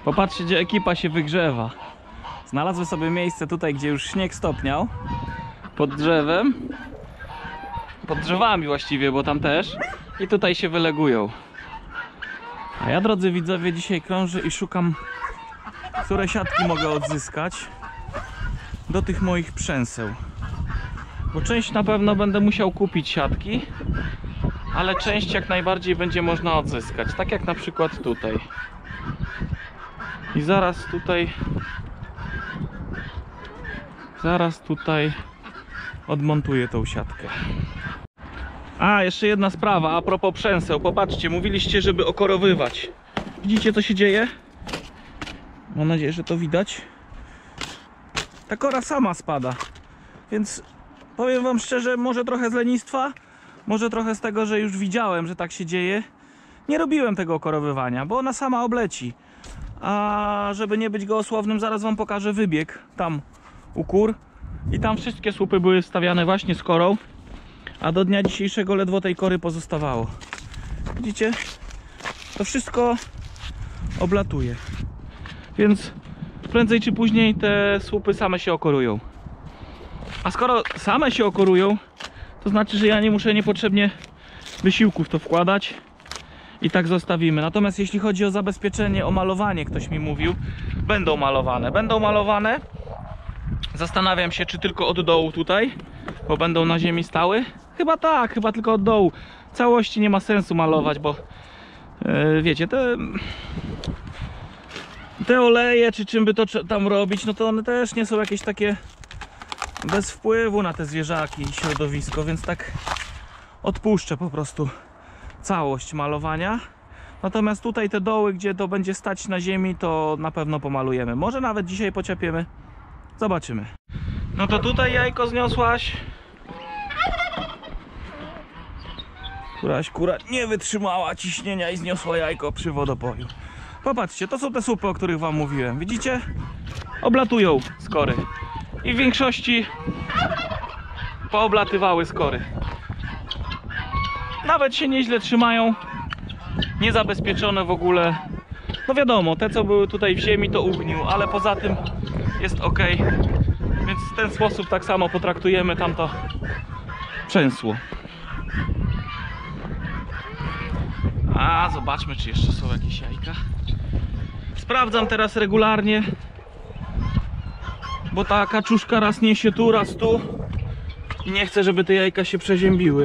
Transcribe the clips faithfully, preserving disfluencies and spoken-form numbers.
Popatrzcie, gdzie ekipa się wygrzewa. Znalazły sobie miejsce tutaj, gdzie już śnieg stopniał. Pod drzewem. Pod drzewami właściwie, bo tam też. I tutaj się wylegują. A ja, drodzy widzowie, dzisiaj krążę i szukam, które siatki mogę odzyskać do tych moich przęseł. Bo część na pewno będę musiał kupić siatki, ale część jak najbardziej będzie można odzyskać. Tak jak na przykład tutaj. I zaraz tutaj Zaraz tutaj odmontuję tą siatkę. A, jeszcze jedna sprawa a propos przęseł. Popatrzcie, mówiliście, żeby okorowywać. Widzicie, co się dzieje? Mam nadzieję, że to widać. Ta kora sama spada. Więc powiem wam szczerze, może trochę z lenistwa, może trochę z tego, że już widziałem, że tak się dzieje. Nie robiłem tego okorowywania, bo ona sama obleci. A żeby nie być gołosłownym, zaraz wam pokażę wybieg tam u kur. I tam wszystkie słupy były stawiane właśnie z korą. A do dnia dzisiejszego ledwo tej kory pozostawało. Widzicie? To wszystko oblatuje. Więc prędzej czy później te słupy same się okorują. A skoro same się okorują, to znaczy, że ja nie muszę niepotrzebnie wysiłków to wkładać. I tak zostawimy. Natomiast jeśli chodzi o zabezpieczenie, o malowanie, ktoś mi mówił, będą malowane. Będą malowane. Zastanawiam się, czy tylko od dołu tutaj, bo będą na ziemi stały. Chyba tak, chyba tylko od dołu. Całości nie ma sensu malować, bo yy, wiecie, te, te oleje, czy czym by to tam robić, no to one też nie są jakieś takie bez wpływu na te zwierzaki i środowisko, więc tak odpuszczę po prostu całość malowania. Natomiast tutaj te doły, gdzie to będzie stać na ziemi, to na pewno pomalujemy. Może nawet dzisiaj pociepiemy. Zobaczymy. No to tutaj jajko zniosłaś. Któraś kura nie wytrzymała ciśnienia i zniosła jajko przy wodopoju. Popatrzcie, to są te słupy, o których wam mówiłem. Widzicie? Oblatują skory. I w większości pooblatywały skory. Nawet się nieźle trzymają. Niezabezpieczone w ogóle. No wiadomo, te co były tutaj w ziemi to ugnił, ale poza tym jest ok. Więc w ten sposób tak samo potraktujemy tamto przęsło. A zobaczmy, czy jeszcze są jakieś jajka. Sprawdzam teraz regularnie, bo ta kaczuszka raz niesie tu, raz tu i nie chcę, żeby te jajka się przeziębiły.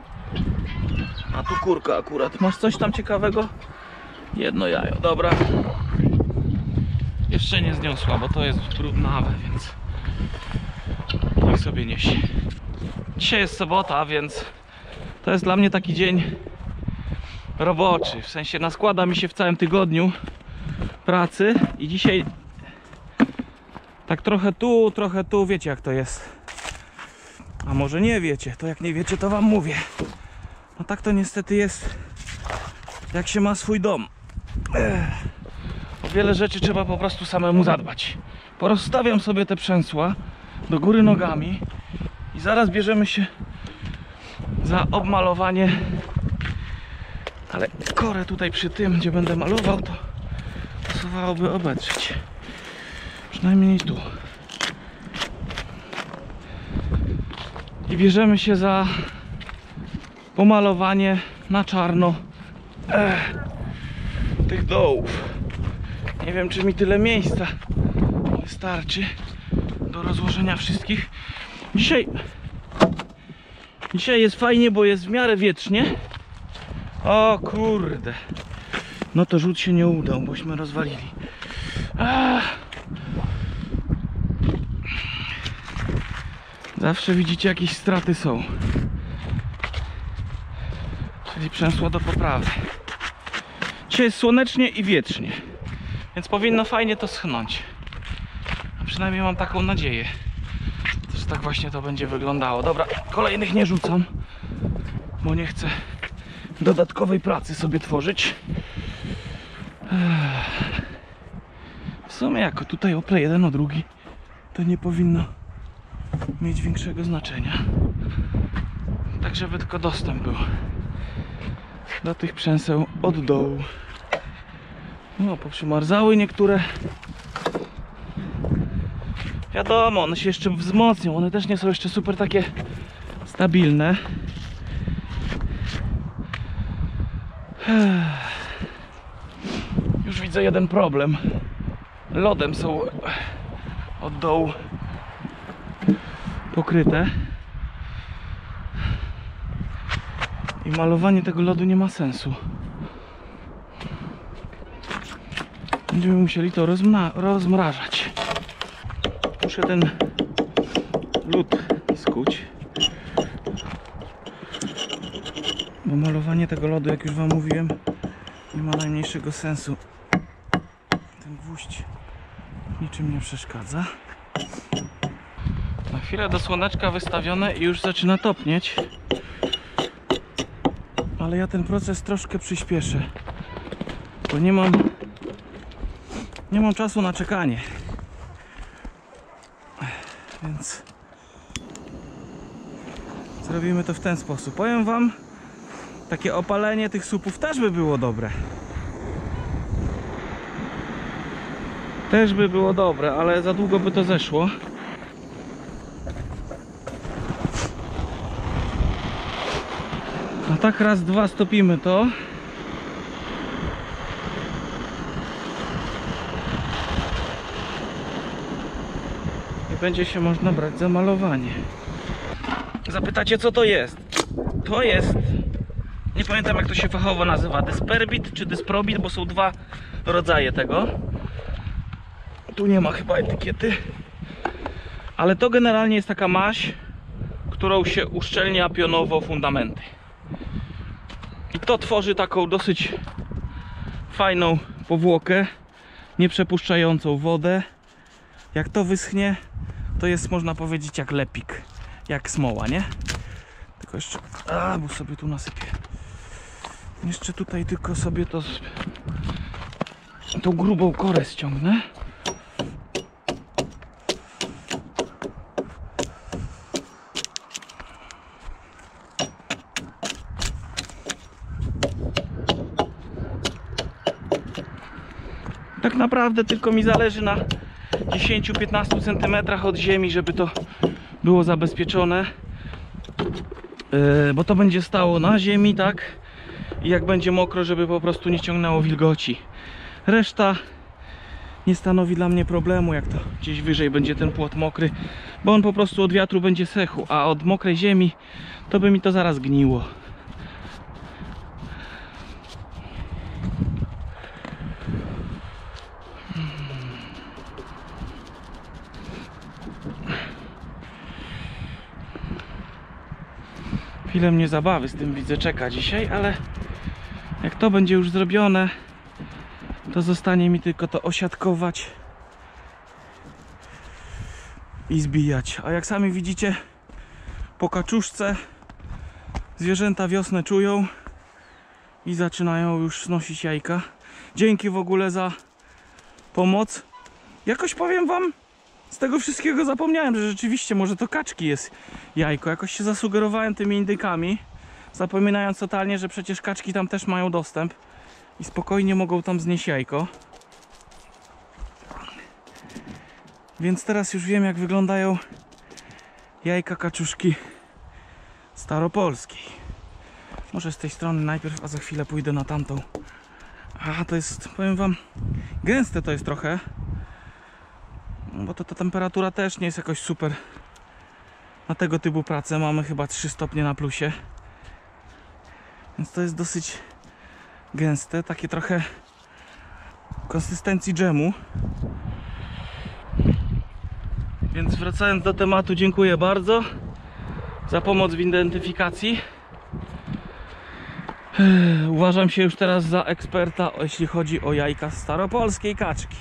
A tu kurka akurat. Masz coś tam ciekawego? Jedno jajo, dobra. Jeszcze nie zniosła, bo to jest brudnawe, więc niech sobie niesie. Dzisiaj jest sobota, więc to jest dla mnie taki dzień roboczy. W sensie naskłada mi się w całym tygodniu pracy i dzisiaj tak trochę tu, trochę tu, wiecie jak to jest. A może nie wiecie, to jak nie wiecie, to wam mówię. No tak to niestety jest, jak się ma swój dom. Ech. O wiele rzeczy trzeba po prostu samemu zadbać. Porozstawiam sobie te przęsła do góry nogami i zaraz bierzemy się za obmalowanie. Ale korę tutaj przy tym, gdzie będę malował, to pasowałoby obedrzeć. Przynajmniej tu. I bierzemy się za pomalowanie na czarno Ech, tych dołów. Nie wiem, czy mi tyle miejsca wystarczy do rozłożenia wszystkich. Dzisiaj Dzisiaj jest fajnie, bo jest w miarę wietrznie. O kurde. No to rzut się nie udał, bośmy rozwalili. Ach. Zawsze widzicie, jakieś straty są. Czyli przęsło do poprawy. Dzisiaj jest słonecznie i wietrznie, więc powinno fajnie to schnąć. A przynajmniej mam taką nadzieję, że tak właśnie to będzie wyglądało. Dobra, kolejnych nie rzucam, bo nie chcę dodatkowej pracy sobie tworzyć. W sumie jako tutaj ople jeden o drugi, to nie powinno mieć większego znaczenia. Tak, żeby tylko dostęp był do tych przęseł od dołu. No, poprzymarzały niektóre. Wiadomo, one się jeszcze wzmocnią, one też nie są jeszcze super takie stabilne. Już widzę jeden problem. Lodem są od dołu pokryte i malowanie tego lodu nie ma sensu. Będziemy musieli to rozmrażać. Muszę ten lód skuć, bo malowanie tego lodu, jak już wam mówiłem, nie ma najmniejszego sensu. Ten gwóźdź niczym nie przeszkadza. Na chwilę do słoneczka wystawione i już zaczyna topnieć, ale ja ten proces troszkę przyspieszę, bo nie mam nie mam czasu na czekanie, więc zrobimy to w ten sposób. Powiem wam, takie opalenie tych słupów też by było dobre. Też by było dobre, ale za długo by to zeszło. A tak raz, dwa stopimy to. I będzie się można brać za malowanie. Zapytacie, co to jest? To jest, nie pamiętam jak to się fachowo nazywa, Disperbit czy Disprobit, bo są dwa rodzaje tego. Tu nie ma chyba etykiety. Ale to generalnie jest taka maź, którą się uszczelnia pionowo fundamenty. I to tworzy taką dosyć fajną powłokę, nie przepuszczającą wodę. Jak to wyschnie, to jest, można powiedzieć, jak lepik, jak smoła, nie? Tylko jeszcze, a, bo sobie tu nasypię. Jeszcze tutaj tylko sobie to, tą grubą korę ściągnę. Tak naprawdę tylko mi zależy na dziesięciu do piętnastu centymetrach od ziemi, żeby to było zabezpieczone, yy, bo to będzie stało na ziemi, tak? I jak będzie mokro, żeby po prostu nie ciągnęło wilgoci. Reszta nie stanowi dla mnie problemu, jak to gdzieś wyżej będzie ten płot mokry, bo on po prostu od wiatru będzie sechł, a od mokrej ziemi to by mi to zaraz gniło. Chwilę mnie zabawy z tym widzę czeka dzisiaj, ale jak to będzie już zrobione, to zostanie mi tylko to osiadkować i zbijać. A jak sami widzicie, po kaczuszce zwierzęta wiosnę czują i zaczynają już snosić jajka. Dzięki w ogóle za pomoc. Jakoś powiem wam, z tego wszystkiego zapomniałem, że rzeczywiście może to kaczki jest jajko. Jakoś się zasugerowałem tymi indykami, zapominając totalnie, że przecież kaczki tam też mają dostęp i spokojnie mogą tam znieść jajko. Więc teraz już wiem, jak wyglądają jajka kaczuszki staropolskiej. Może z tej strony najpierw, a za chwilę pójdę na tamtą. A to jest, powiem wam, gęste to jest trochę, bo to ta temperatura też nie jest jakoś super na tego typu pracę. Mamy chyba trzy stopnie na plusie, więc to jest dosyć gęste, takie trochę konsystencji dżemu. Więc wracając do tematu, dziękuję bardzo za pomoc w identyfikacji. Uważam się już teraz za eksperta, jeśli chodzi o jajka staropolskiej kaczki.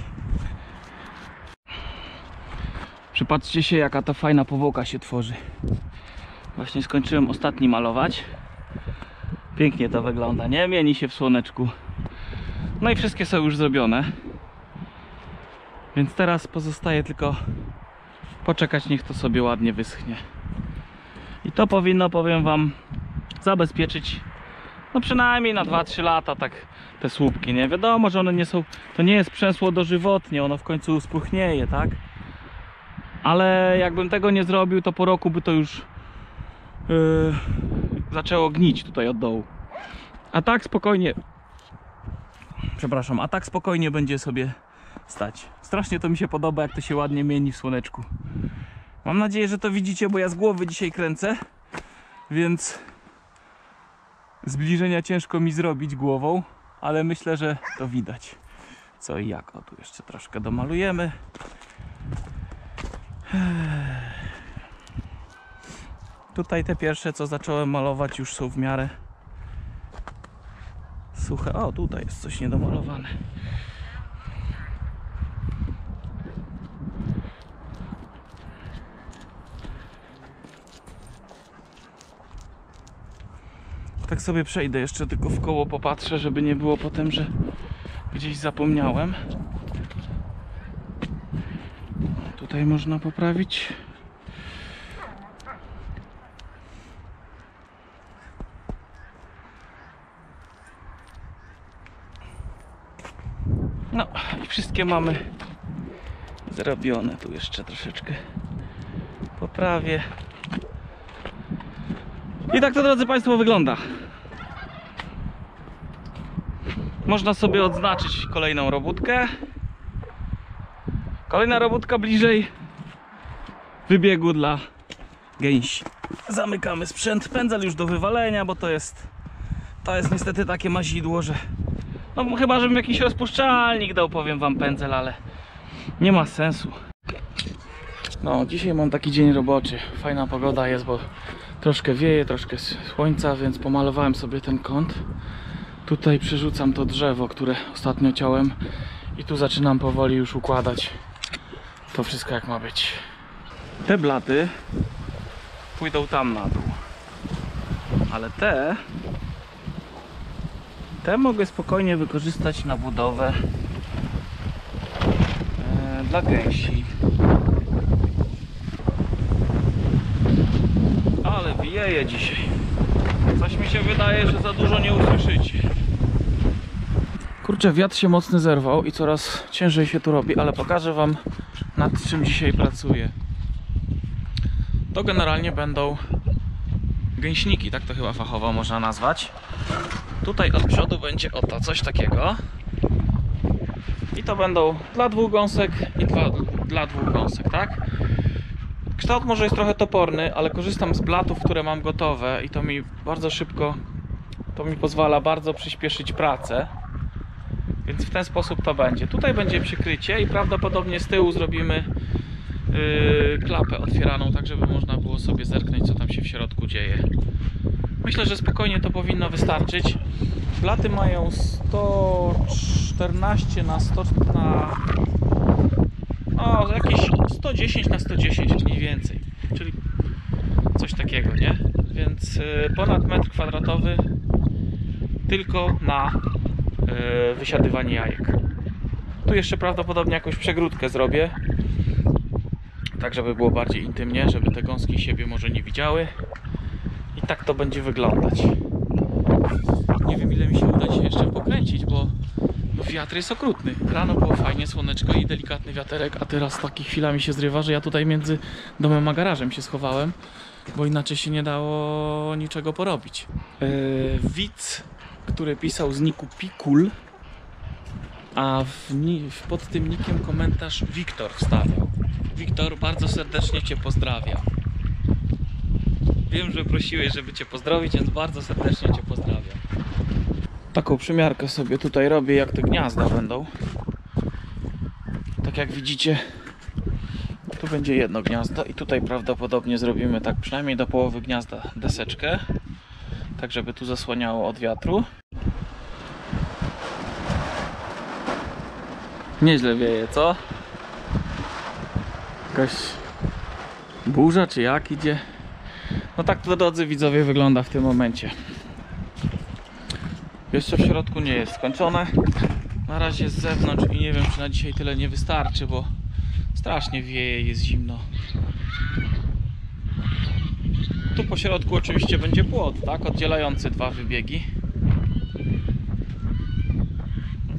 Przypatrzcie się, jaka to fajna powłoka się tworzy. Właśnie skończyłem ostatni malować. Pięknie to wygląda, nie? Mieni się w słoneczku. No i wszystkie są już zrobione. Więc teraz pozostaje tylko poczekać, niech to sobie ładnie wyschnie. I to powinno, powiem wam, zabezpieczyć no przynajmniej na dwa trzy lata tak te słupki, nie? Wiadomo, że one nie są, to nie jest przęsło dożywotnie, ono w końcu spróchnieje, tak? Ale jakbym tego nie zrobił, to po roku by to już yy, zaczęło gnić tutaj od dołu. A tak spokojnie, przepraszam, a tak spokojnie będzie sobie stać. Strasznie to mi się podoba, jak to się ładnie mieni w słoneczku. Mam nadzieję, że to widzicie, bo ja z głowy dzisiaj kręcę, więc zbliżenia ciężko mi zrobić głową, ale myślę, że to widać co i jak. O, tu jeszcze troszkę domalujemy. Tutaj te pierwsze, co zacząłem malować, już są w miarę suche. O, tutaj jest coś niedomalowane. Tak sobie przejdę jeszcze tylko w koło, popatrzę, żeby nie było potem, że gdzieś zapomniałem. Tutaj można poprawić. No i wszystkie mamy zrobione. Tu jeszcze troszeczkę poprawię. I tak to, drodzy Państwo, wygląda. Można sobie odznaczyć kolejną robótkę. Kolejna robótka bliżej wybiegu dla gęsi. Zamykamy sprzęt, pędzel już do wywalenia, bo to jest to jest niestety takie mazidło, że no chyba żebym jakiś rozpuszczalnik dał, powiem wam, pędzel, ale nie ma sensu. No, dzisiaj mam taki dzień roboczy. Fajna pogoda jest, bo troszkę wieje, troszkę słońca, więc pomalowałem sobie ten kąt. Tutaj przerzucam to drzewo, które ostatnio ciąłem, i tu zaczynam powoli już układać to wszystko jak ma być. Te blaty pójdą tam na dół, ale te te mogę spokojnie wykorzystać na budowę e, dla gęsi. Ale wieje dzisiaj. Coś mi się wydaje, że za dużo nie usłyszycie. Kurczę, wiatr się mocny zerwał i coraz ciężej się tu robi, ale pokażę wam, nad czym dzisiaj pracuję. To generalnie będą gęśniki, tak to chyba fachowo można nazwać. Tutaj od przodu będzie oto coś takiego. I to będą dla dwóch gąsek i dwa, dla dwóch gąsek, tak? Kształt może jest trochę toporny, ale korzystam z blatów, które mam gotowe, i to mi bardzo szybko, to mi pozwala bardzo przyspieszyć pracę. Więc w ten sposób to będzie. Tutaj będzie przykrycie i prawdopodobnie z tyłu zrobimy yy, klapę otwieraną, tak żeby można było sobie zerknąć, co tam się w środku dzieje. Myślę, że spokojnie to powinno wystarczyć. Blaty mają sto czternaście na sto na no, jakieś sto dziesięć na sto dziesięć mniej więcej, czyli coś takiego, nie? Więc yy, ponad metr kwadratowy tylko na yy, wysiadywanie jajek. Tu jeszcze prawdopodobnie jakąś przegródkę zrobię, tak żeby było bardziej intymnie, żeby te gąski siebie może nie widziały. I tak to będzie wyglądać. Nie wiem, ile mi się uda dzisiaj jeszcze pokręcić, bo no, wiatr jest okrutny. Rano było fajnie, słoneczko i delikatny wiaterek, a teraz taki chwilami się zrywa, że ja tutaj między domem a garażem się schowałem, bo inaczej się nie dało niczego porobić. Yy, widz, który pisał z niku Pikul, a w, pod tym nikiem komentarz Wiktor wstawiał. Wiktor, bardzo serdecznie Cię pozdrawiam. Wiem, że prosiłeś, żeby Cię pozdrowić, więc bardzo serdecznie Cię pozdrawiam. Taką przymiarkę sobie tutaj robię, jak te gniazda będą. Tak jak widzicie, tu będzie jedno gniazdo i tutaj prawdopodobnie zrobimy tak przynajmniej do połowy gniazda deseczkę, tak żeby tu zasłaniało od wiatru. Nieźle wieje, co? Jakaś burza czy jak idzie? No tak to, drodzy widzowie, wygląda w tym momencie. Jeszcze w środku nie jest skończone. Na razie z zewnątrz i nie wiem, czy na dzisiaj tyle nie wystarczy, bo strasznie wieje i jest zimno. Tu po środku oczywiście będzie płot, tak? Oddzielający dwa wybiegi.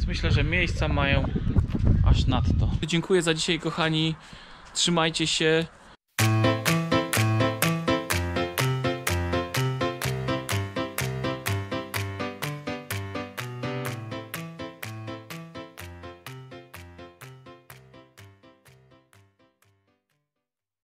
myślę, że miejsca mają aż nadto. Dziękuję za dzisiaj, kochani. Trzymajcie się.